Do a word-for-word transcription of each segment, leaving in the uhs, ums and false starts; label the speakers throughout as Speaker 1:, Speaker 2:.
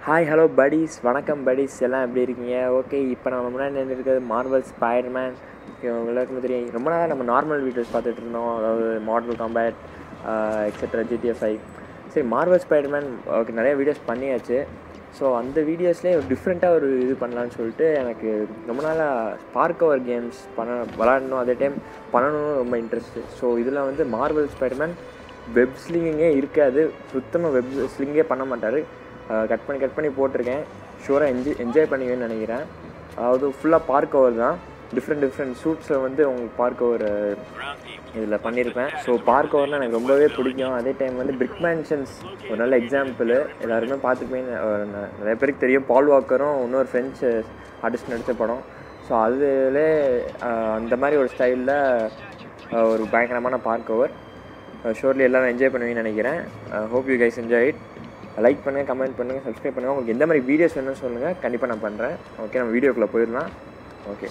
Speaker 1: Hi hello buddies வணக்கம் buddies எல்லாம் எப்படி இருக்கீங்க? ஓகே, இப்போ நம்ம முன்னாடி நின்றுருக்கிறது மார்வல் ஸ்பைடர்மேன். எல்லாருக்குமே தெரியும், ரொம்ப நாளாக நம்ம நார்மல் வீடியோஸ் பார்த்துட்டு இருந்தோம், அதாவது Marvel combat etcetera GTF five. சரி, மார்வல் ஸ்பைடர்மேன் ஓகே நிறைய வீடியோஸ் பண்ணியாச்சு. ஸோ அந்த வீடியோஸ்லேயே ஒரு டிஃப்ரெண்ட்டாக ஒரு இது பண்ணலான்னு சொல்லிட்டு எனக்கு ரொம்ப நாளாக ஸ்பார்க் ஓவர் கேம்ஸ் பண்ண விளாடணும், அதே டைம் பண்ணணும்னு ரொம்ப இன்ட்ரெஸ்ட்டு. ஸோ இதில் வந்து மார்வல் ஸ்பைடர்மேன் வெப் ஸ்லிங்கே இருக்காது, சுத்தமாக வெப் ஸ்லிங்கே பண்ண மாட்டார். கட் பண்ணி கட் பண்ணி போட்டிருக்கேன். ஷூராக என்ஜாய் என்ஜாய் பண்ணுவேன்னு நினைக்கிறேன். அதாவது ஃபுல்லாக பார்க் ஓவர் தான், டிஃப்ரெண்ட் டிஃப்ரெண்ட் ஷூட்ஸில் வந்து உங்களுக்கு பார்க் ஓவர் இதில் பண்ணியிருப்பேன். ஸோ பார்க் ஓவர்னால் எனக்கு ரொம்பவே பிடிக்கும். அதே டைம் வந்து பிரிக் மேன்ஷன்ஸ் ஒரு நல்ல எக்ஸாம்பிள், எல்லாருமே பார்த்துப்பேன், நிறைய பேருக்கு தெரியும். பால் வாக்கரும் இன்னொரு ஃப்ரெஞ்சு ஆர்டிஸ்ட் நடித்த படம். ஸோ அதில் அந்த மாதிரி ஒரு ஸ்டைலில் ஒரு பயங்கரமான பார்க் ஓவர். ஷோர்லி எல்லோரும் என்ஜாய் பண்ணுவீங்கன்னு நினைக்கிறேன். Hope you guys enjoy it. Like பண்ணுங்கள், கமெண்ட் பண்ணுங்கள், சப்ஸ்கிரைப் பண்ணுங்கள். உங்களுக்கு எந்த மாதிரி வீடியோஸ் வேணும்னு சொல்லுங்கள், கண்டிப்பாக நான் பண்ணுறேன். ஓகே, நம்ம வீடியோக்குள்ளே போயிடலாம். Okay,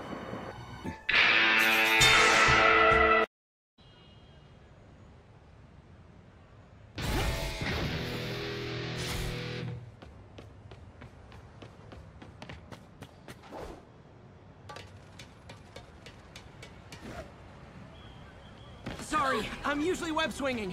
Speaker 2: Sorry, I'm usually web swinging.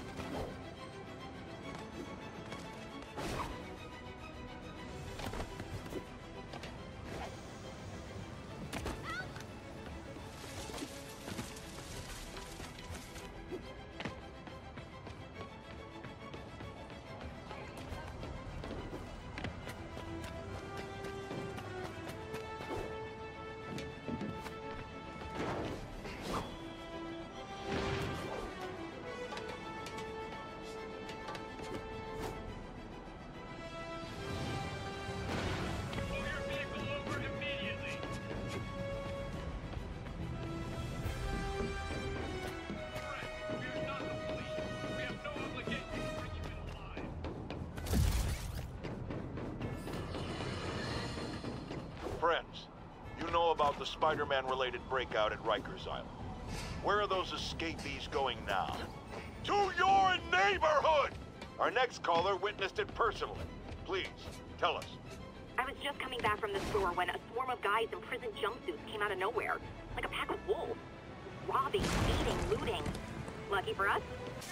Speaker 3: Friends, you know about the Spider-Man-related breakout at Rikers Island. Where are those escapees going now? To your neighborhood! Our next caller witnessed it personally. Please, tell us.
Speaker 4: I was just coming back from the store when a swarm of guys in prison jumpsuits came out of nowhere, like a pack of wolves. Robbing, beating, looting. Lucky for us?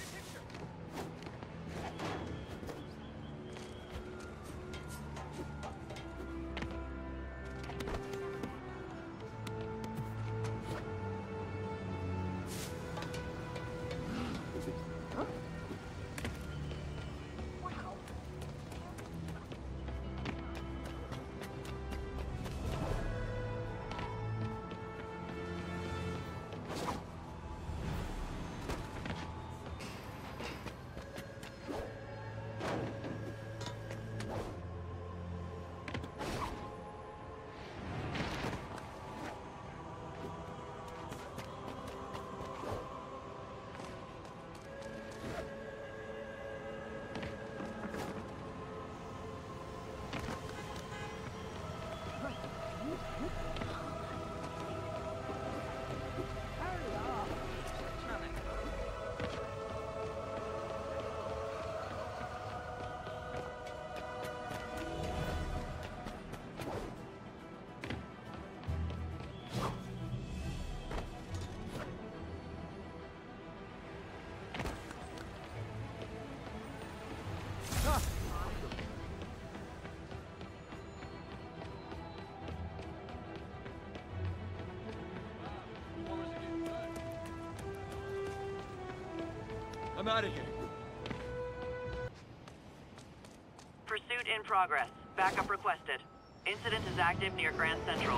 Speaker 2: I'm out of here.
Speaker 4: Pursuit in progress. Backup requested. Incident is active near Grand Central.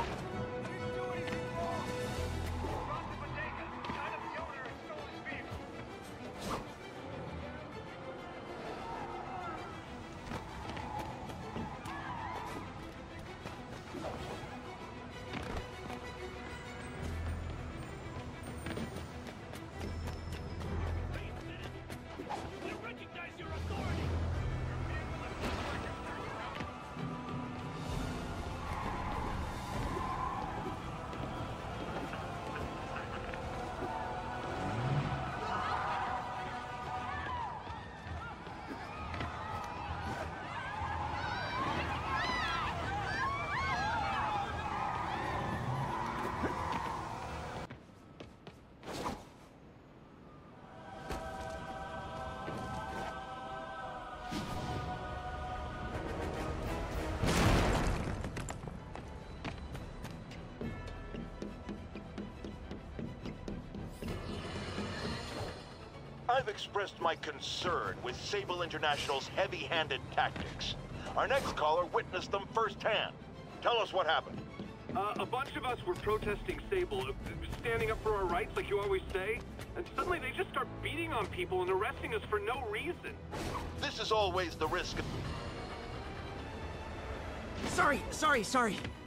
Speaker 3: I've expressed my concern with Sable International's heavy-handed tactics. Our next caller witnessed them firsthand. Tell us what happened.
Speaker 5: Uh, a bunch of us were protesting Sable, uh, standing up for our rights like you always say, and suddenly they just start beating on people and arresting us for no reason.
Speaker 3: This is always the risk of...
Speaker 2: Sorry, sorry, sorry.